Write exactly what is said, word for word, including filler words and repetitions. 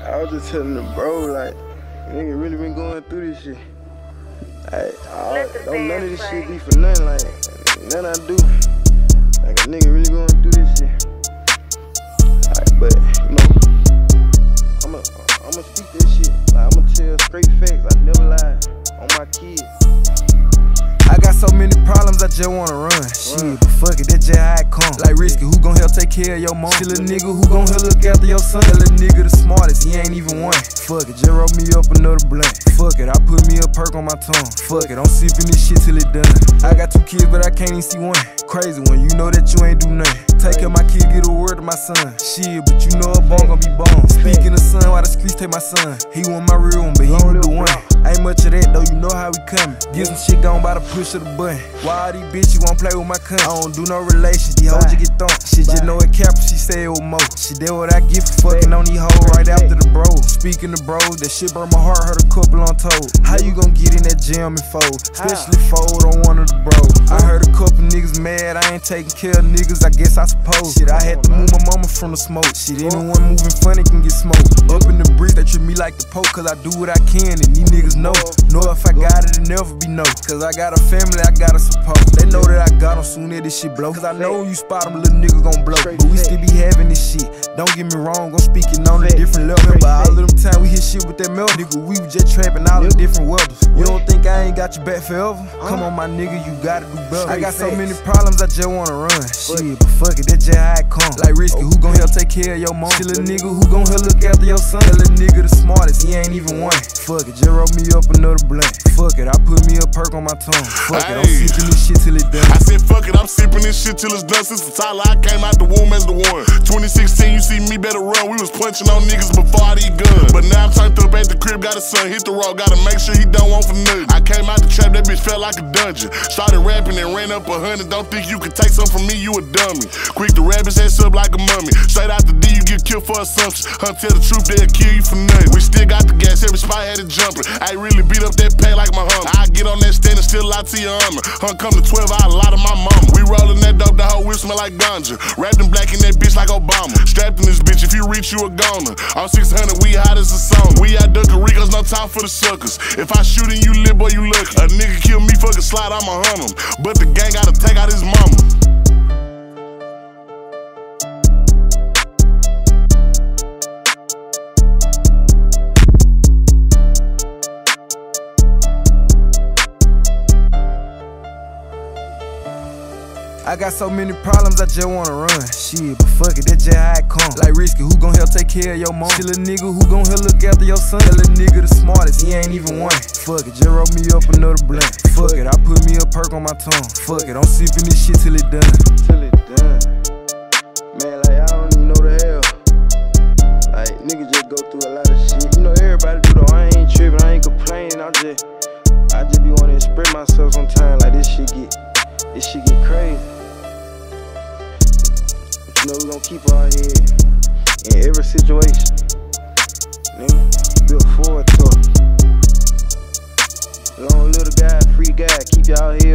I was just telling the bro, like, nigga really been going through this shit. Like, I, don't none of this shit be for nothing, like, nothing I do. Like, a nigga really going through this shit. Like, but, you know, I'ma, I'ma speak this shit. Like, I'ma tell straight facts, I never lie on my kids. I got so many problems, I just wanna run. run. Shit, but fuck it, that's just how it come. Like Risky, who gon' help take care of your mom? She little nigga, who gon' help look after your son? That little nigga the smartest, he ain't even one. Fuck it, just roll me up another blunt. Fuck it, I put me a perk on my tongue. Fuck it, I'm sipping this shit till it done. I got two kids, but I can't even see one. Crazy one, you know that you ain't do nothing. Take care of my kid, get a word to my son. Shit, but you know a bone gon' be bone. Speaking of son, why the streets take my son? He want my real one, but he was the one. Ain't much of that though, you know how we coming. Get some shit gone by the push of the button. Why all these bitches won't play with my cunt? I don't do no relations, these hoes just get thumped. She just know it cap, she say it with mo. She did what I get for fucking on these hoes right after the bro. Speaking of bros, that shit burn my heart, hurt a couple on told. How you gon' get in that jam and fold? Especially fold on one of the bros. I heard a couple niggas mad, I ain't taking care of niggas, I guess I suppose. Shit, I had to move my mama from the smoke. Shit, anyone moving funny can get smoked. Up in the breeze, they treat me like the poke, cause I do what I can and these niggas know. Know if I got it, it'll never be no. Cause I got a family, I gotta support. They know that I got them soon as this shit blow. Cause I know when you spot them, little nigga gon' blow. But we still be having this shit. Don't get me wrong, gon' speaking on a different level. But all of them time we hit shit with that milk. Nigga, we was just trapping all the different weathers. You don't think I ain't got your back forever? Come on, my nigga, you gotta do better. I got so many problems, I just wanna run. Shit, but fuck it, that's just how it come. Like Risky, who gon' help take care of your mom? She little nigga, who gon' help look after your son? That little nigga the smartest, he ain't even one. Fuck it, just roll me up another blunt. Fuck it, I put me a perk on my tongue. Fuck it, I'm sipping this shit till it done. I said fuck it, I'm sipping this shit till it's done. Since the Tyler, I came out the womb as the one. twenty sixteen, you see me better run. We was punching on niggas before I these guns. But now I'm turned up at the crib, got a son, hit the road, gotta make sure he don't want for nothing. I came out the trap, that bitch felt like a dungeon. Started rapping and ran up a hundred. Don't think you could take something from me, you a dummy. Quick to rap his ass up like a mummy. Straight out the D, you get killed for assumption. Huh, tell the truth, they'll kill you for nothing. We still got the gas, every spot had it jumping. I really beat up that pack like my hummer. I get on that stand and still lie to your armor. Huh, come to twelve, I lie to my mama. We rollin' that dope, the whole whip smell like ganja. Wrapped in black in that bitch like Obama. Strapped in this bitch, if you reach, you a goner. On six hundred, we hot as a sauna. We out Dunkin' Ricos, no time for the suckers. If I shoot and you live, boy, you lucky. A nigga kill me, fucking slide, I'ma hunt him. But the gang gotta take out his mama. I got so many problems, I just wanna run. Shit, but fuck it, that's just how it come. Like Risky, who gon' help take care of your mom? She little nigga, who gon' help look after your son? That little nigga the smartest, he ain't even one. Fuck it, just roll me up another blunt. Fuck it, I put me a perk on my tongue. Fuck it, I'm sipping this shit till it done. Till it done. Man, like, I don't even know the hell. Like, niggas just go through a lot of shit. You know, everybody do though, I ain't tripping, I ain't complaining. I just, I just be wanting to express myself sometimes. Like, this shit get, this shit get crazy. You know, we gon' keep our head in every situation. Nigga, built forward to it. Long little guy, free guy, keep y'all head